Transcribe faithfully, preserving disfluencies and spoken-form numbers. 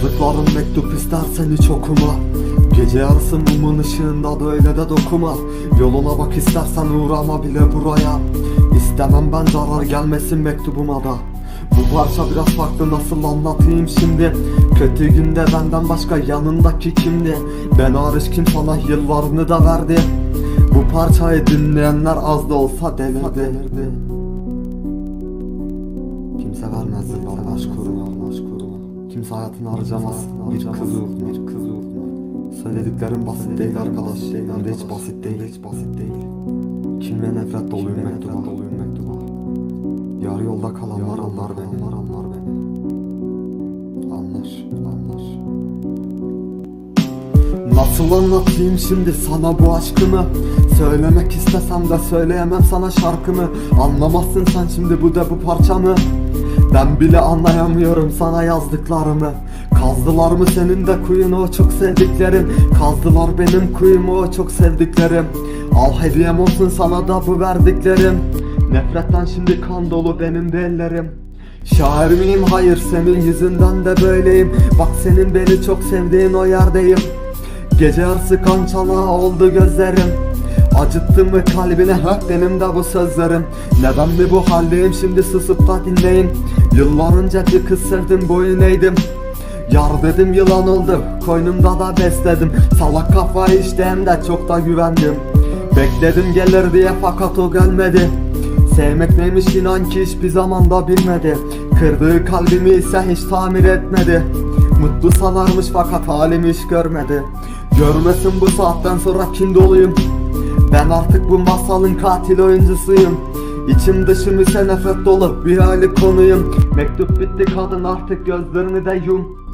Yazdıklarım mektup istersen hiç okuma. Gece yarısı mumun ışığında böyle de dokuma. Yoluna bak istersen uğrama bile buraya. İstemem ben zarar gelmesin mektubuma da. Bu parça biraz farklı, nasıl anlatayım şimdi? Kötü günde benden başka yanındaki kimdi? Ben hariç kim sana yıllarını da verdi? Bu parçayı dinleyenler az da olsa delirdi. Kimse vermez yıllar aşk uğruna. Kimse hayatını harcamaz bir kız uğruna. Bir kız uğruna. Söylediklerim basit değil arkadaş, hem de hiç basit değil, hiç basit değil. Kim ve nefret doluyum mektuba. Yarı yolda kalanlar anlar beni, anlar beni. Anlar, anlar. Nasıl anlatayım şimdi sana bu aşkımı? Söylemek istesem de söyleyemem sana şarkımı. Anlamazsın sen şimdi bu da bu parçamı. Ben bile anlayamıyorum sana yazdıklarımı. Kazdılar mı senin de kuyunu o çok sevdiklerim? Kazdılar benim kuyumu o çok sevdiklerim. Al hediyem olsun sana da bu verdiklerim. Nefretten şimdi kan dolu benim de ellerim. Şair miyim? Hayır, senin yüzünden de böyleyim. Bak senin beni çok sevdiğin o yerdeyim. Gece yarısı kan çanağı oldu gözlerim. Acıttı mı kalbine hak benim de bu sözlerim. Neden mi bu haldeyim şimdi, susup da dinleyin. Yıllar önce bir kız sevdim, boyun eğdim. Yar dedim yılan oldu, koynumda da besledim. Salak kafayı işte, hem de çok da güvendim. Bekledim gelir diye fakat o gelmedi. Sevmek neymiş inan ki hiçbir zaman da bilmedi. Kırdığı kalbimi ise hiç tamir etmedi. Mutlu sanarmış fakat halimi hiç görmedi. Görmesin bu saatten sonra kin doluyum. Ben artık bu masalın katil oyuncusuyum. İçim dışım ise nefret dolu bir hali konuyum. Mektup bitti kadın, artık gözlerini de yum.